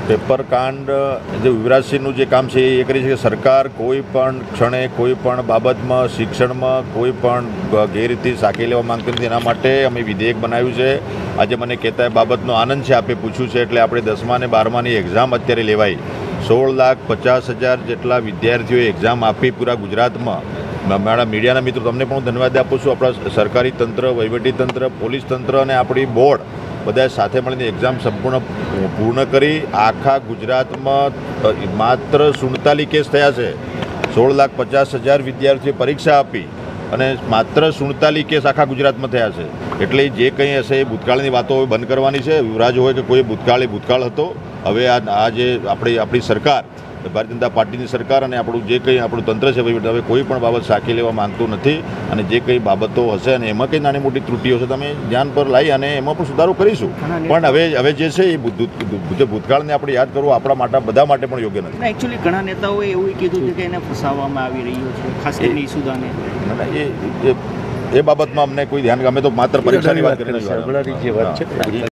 Paper કાંડ જે યુવરાજસિંહનું જે કામ છે એ કરી છે કે સરકાર કોઈ પણ ક્ષણે કોઈ પણ બાબતમાં શિક્ષણમાં કોઈ પણ ગેરરીતિ સાંકી લેવા માંગતી નથી. એના માટે અમે વિધેયક બનાવ્યું છે. આજે મને કહેતા એ બાબતનો આનંદ છે, આપે પૂછ્યું છે એટલે આપણે 10મા અને 12માની એક્ઝામ અત્યારે લેવાઈ. 16,50,000 જેટલા વિદ્યાર્થીઓએ એક્ઝામ આપી પૂરા ગુજરાતમાં. મારા મીડિયાના મિત્રો તમને પણ હું ધન્યવાદ આપું છું. આપણા સરકારી તંત્ર, વહીવટી તંત્ર, પોલીસ તંત્ર અને આપણી બોર્ડ બધા સાથે મળીને એક્ઝામ સંપૂર્ણ પૂર્ણ કરી. આખા ગુજરાતમાં માત્ર 47 કેસ થયા છે. 16,50,000 વિદ્યાર્થીઓએ પરીક્ષા આપી અને માત્ર 47 કેસ આખા ગુજરાતમાં થયા છે. એટલે જે કંઈ હશે એ ભૂતકાળની વાતો બંધ કરવાની છે. યુવરાજ હોય કે કોઈ ભૂતકાળ હતો. હવે આ જે આપણી સરકાર, ભારતીય જનતા પાર્ટીની સરકાર અને આપણું જે કંઈ આપણું તંત્ર છે હવે કોઈ પણ બાબત સાંકી લેવા માંગતું નથી. અને જે કંઈ બાબતો હશે અને એમાં કંઈ નાની મોટી ત્રુટીઓ છે તમે ધ્યાન પર લાવી અને એમાં પણ સુધારો કરીશું. પણ હવે જે છે એ ભૂતકાળને આપણે યાદ કરવું આપણા માટે બધા માટે પણ યોગ્ય નથી. એકચ્યુઅલી ઘણા નેતાઓએ એવું કીધું છે કે એને ફસાવવામાં આવી રહ્યો છે, ખાસ કરીને ઈસુદાને. એ બાબતમાં અમને કોઈ ધ્યાન, અમે તો માત્ર પરીક્ષાની વાત કરી.